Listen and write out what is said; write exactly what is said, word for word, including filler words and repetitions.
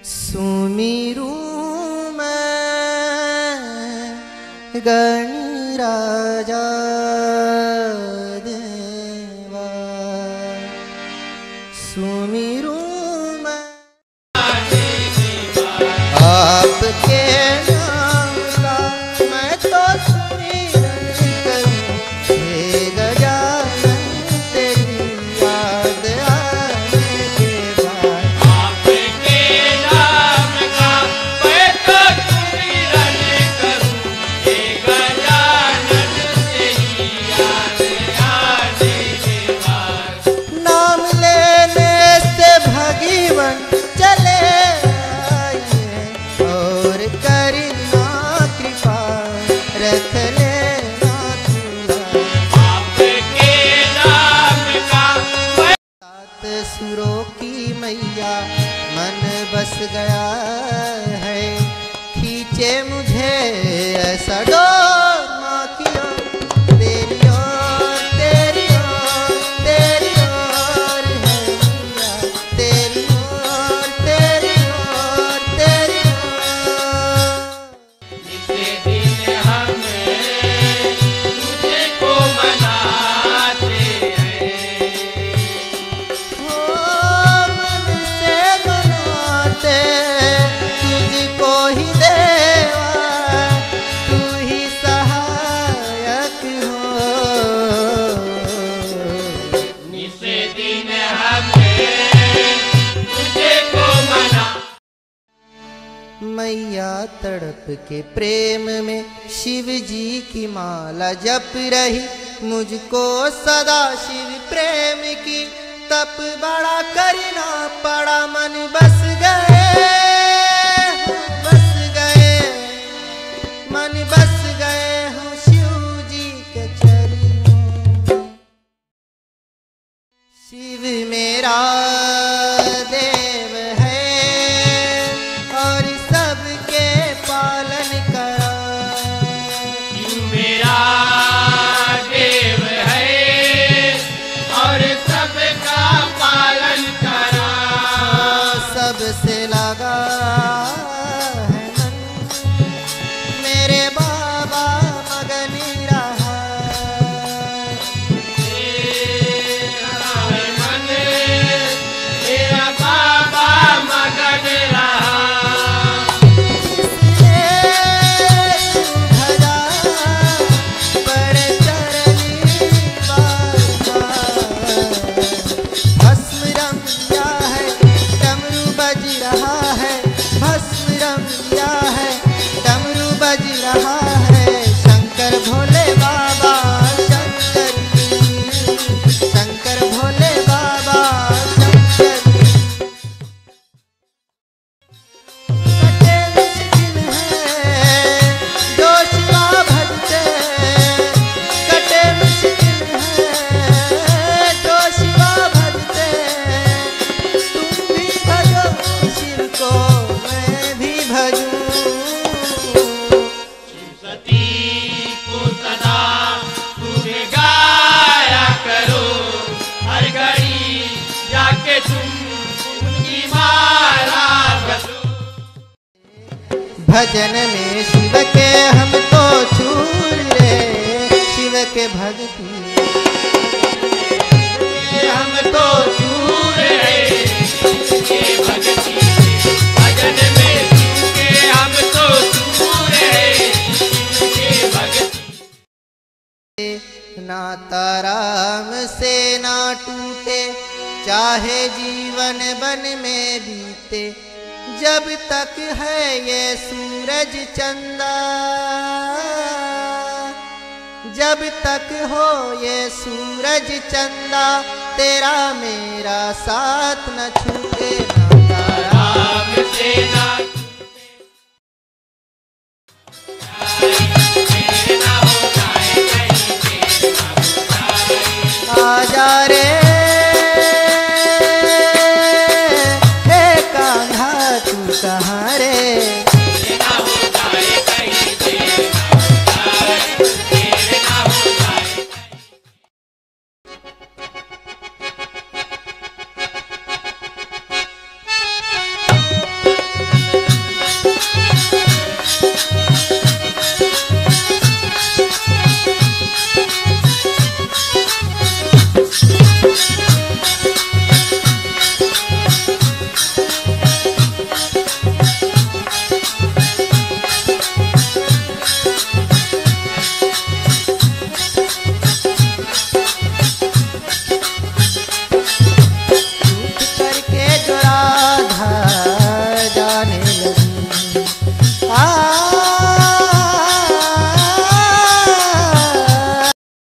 सुमिरू मैं गणराजा देवा, सुमिरू मैं आपके नाम का मैं तो सुमिरन करूं, हे गजानन तेरी याद आने के बाद। आपके नाम का मैं तो सुमिरन करूं, हे गजानन तेरी याद आने के बाद। नाम लेने से भगवान चले आइए और करना कृपा रख लेना खुदा। आपके नाम का मैं सात सुरों की मैया मन बस गया है, खींचे मुझे ऐसा डोर माँ की ओर, तेरी ओर तेरी ओर तेरी ओर है मैया, तेरी ओर तेरी ओर तेरी ओर। नित्य दिन हम तुझको मनाते हैं। ओ मन से मनाते तुझको ही देवा, तू ही सहायक हो। नित्य दिन हम तुझको मना। मैया तड़प के प्रेम में शिव जी की माला जप रही, मुझको सदा शिव प्रेम की तप बड़ा करना पड़ा। मन बस गए बस गए मन बस गए हूँ शिव जी के चरणों में। शिव मेरा देव है और सबके पालन करा। तू मेरा देव है और सबका पालन करा। सबसे लगा है मन, मेरे बाबा मगन रहा। तेरा है मन, तेरा बाबा मगन रहा। धरा पर चरनी भस्म रमिया है, डमरू बज रहा है, भस्म रमिया है, डमरू बज रहा है। शंकर भोले बाबा शंकर, शंकर भोले बाबा शंकर। कटे मुश्किल है जो शिवा भजते, कटे मुश्किल है जो शिवा भजते। तुम भी भजो शिव को मैं भी भजूं। सती को सदा तुम्हें गाया करो, हर घड़ी जाके तुम उनकी माला बसो। भजन में शिव के हम तो चूर रे, शिव के भक्ति हम तो चूर है के भक्ति, भजन में के हम तो चूर है के भक्ति। नाता राम से ना टूटे, चाहे जीवन बन में बीते। जब तक है ये सूरज चंदा, जब तक हो ये सूरज चंदा, तेरा मेरा साथ न छूटे। नाता राम राम से ना ना हो जाए कहीं के ना हो जाए। आजा रे हे कान्हा तू कहाँ रे।